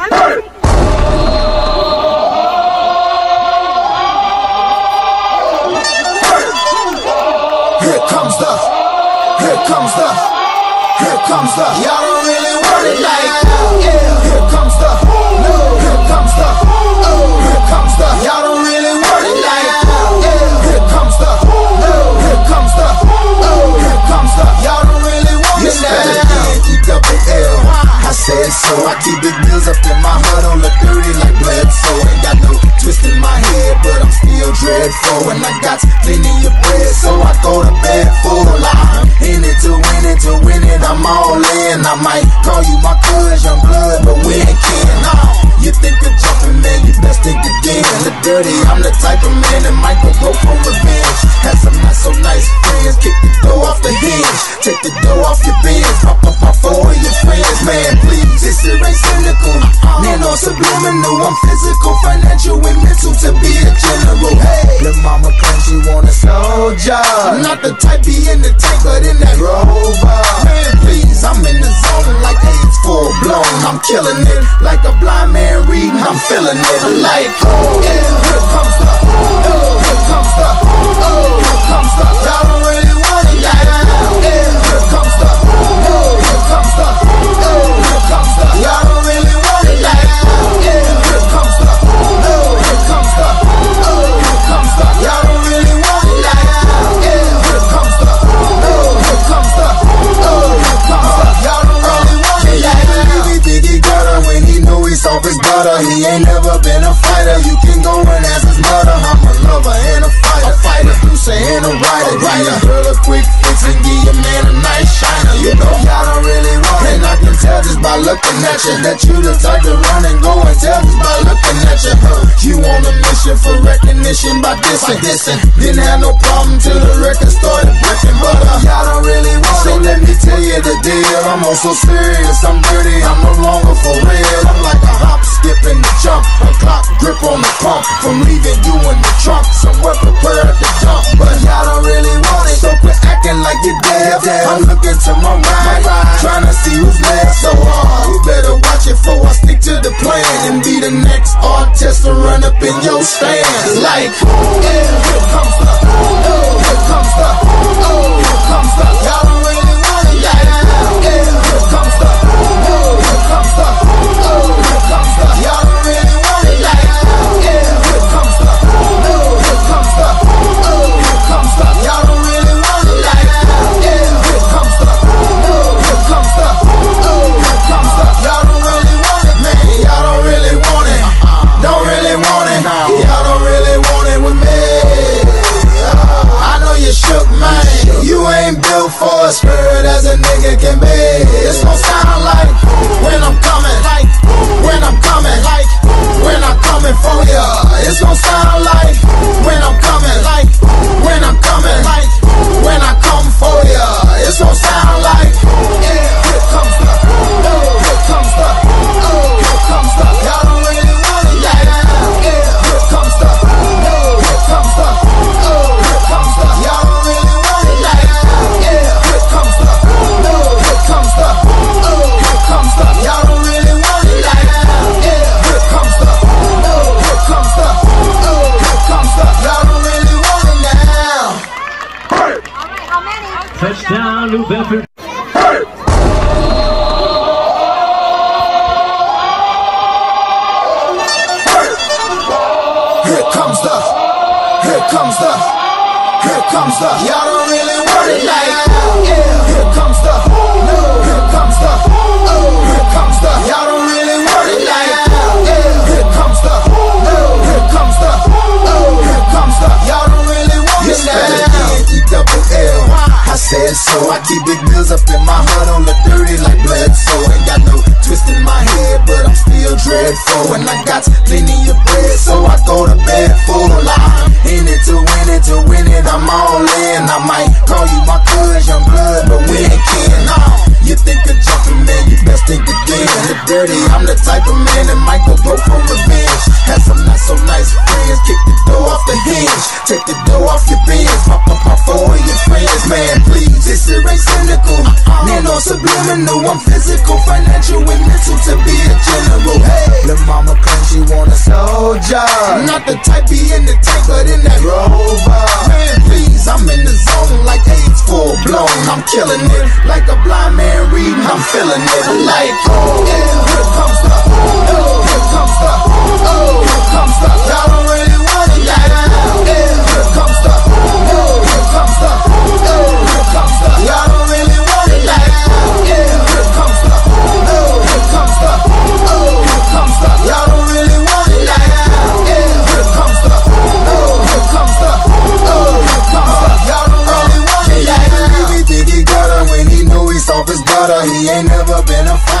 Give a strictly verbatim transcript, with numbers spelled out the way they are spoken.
comes the, here comes the, here comes the, y'all don't really want it like, yeah. Here comes the, no. Here comes the, oh. Here comes the, y'all don't really want it like, yeah. Here comes the, no. Here comes the, oh. Here comes the, y'all don't really want it like, E double L. I said so, I keep big bills up in my hood on the dirty like blood, so ain't got no twist in my head, but I'm still dreadful, and I got plenty of bread, so I go to bed full. I'm in it to win it, to win it, I'm all in. I might call you my cuz, young blood, but we ain't kin. You think of jumping, man, you best think again. The dirty, I'm the type of man that might go broke for revenge. Had some not so nice friends, kick the door off the hinge, take the door off your bins, pop up my four of your friends. Man, please, this shit ain't cynical. Man, on subliminal, I'm physical, financial, and mental to be a general. Hey, your mama claims she want a soldier. I'm not the type be in the tank, but in that Rover. Man, please, I'm in the zone like AIDS full blown. I'm killing it like a blind man reading. I'm feeling it like, oh yeah. Here comes the, oh, here comes the, oh, here comes the. Y'all don't really want it like, yeah. Here comes the, oh, here comes the, oh, here comes the. Y'all don't really want it like, yeah. Here comes the, oh, here comes the, oh, here comes the. Y'all don't really want it like, yeah. Here comes the, oh, here comes the, oh, here comes the. Y'all don't really want it like, yeah. He think he got her when he know he's off his butter. He ain't never been a fighter. You can go and ask his mother. I'm a lover and a fighter. A fighter, you saying a writer. Give your girl a quick fix and give your man a nice shiner. You know y'all don't really want it. And I can tell just by looking at you that you the type to run and go and tell just by looking at you. You on a mission for recognition by dissing. dissing. Didn't have no problem till the record started breaking. But uh, y'all don't really want it. So let me tell you the deal. I'm also serious. I'm dirty. I'm no longer for real. I'm like a hop, skip, and the jump. A clock grip on the pump. From leaving you in the trunk. Somewhere prepared to jump. But y'all don't really want it. So quit acting like you're dead. I'm looking to my right. Trying to see who's left. So uh, you better watch it before I stick to the plan. And be the next artist to run up in your stands. Like, yeah, here comes the, oh, here comes the, oh, here comes the. Y'all don't really want it like, yeah, here comes the, oh, here comes the, oh, here comes the. Y'all don't really want it like, yeah, here comes the, oh, here comes the, oh, here comes the. Y'all don't really want it like, yeah, here comes the, oh, here comes the, oh, here comes the. Y'all don't really want it, man. Y'all don't really want it. Don't really want it. Y'all don't really want it with me. Uh, I know you shook, man. You ain't built for a spirit as a nigga can be. It's gon' sound like when I'm coming, like when I'm coming, like when I'm coming for ya. It's gon' sound like when I'm coming, like when I'm coming, like when I come for ya. It's gon' sound like, yeah, here comes the, oh, here comes the, oh, here comes the. Y'all don't really want it like, yeah, here comes the, no, here comes the, oh, here comes the. Y'all don't really want it like, yeah, here comes the, no, here comes the, oh, here comes the. Y'all don't really want it like, yeah, here comes the, no, here comes the, oh, here comes the. Y'all don't really want it now. Touchdown, New Bedford. Here comes the, here comes the, here comes the. Y'all don't really want it like, yeah. Here comes the, no, here comes the, oh, here comes the. Y'all don't really want it like, yeah. Here comes the, no, here comes the, oh, here comes the. Y'all don't really want it like, E double L. I said so, I keep big bills up in my hood on the dirty like blood, so ain't got no twist in my head, but I'm still dreadful, and I got plenty of bread, so I go to bed full. I'm in it to win it, to win it, I'm all in. I might call you my cuz, young blood, but we ain't kin. You think of jumping, man, you best think again. The dirty. I'm the type of man that might go broke for revenge. Had some not so nice friends, kick the door off the hinge, take the door off your bins, pop up pop four of your friends. Man, please, this shit ain't cynical. Man on subliminal, I'm physical, financial, and mental to be a general. Hey, the mama claims she want a soldier, not the type be in the tank, but in that Rover. Man, please, I'm in the zone like AIDS full blown. I'm killing it like a blind man reading. I'm feeling it like, oh, yeah, here comes the, oh, here comes the, oh, here comes the. Y'all don't really want it now. Yeah, here comes the, oh, here comes the, oh, here comes the. Y'all don't really want it now. Yeah, here comes the, oh, here comes the, oh, here comes the. Y'all don't really want it now. Yeah, here comes the, oh, here comes the, oh, here comes the. Y'all don't really want it now. He think he got her when he knew he soft as butter. He ain't never been a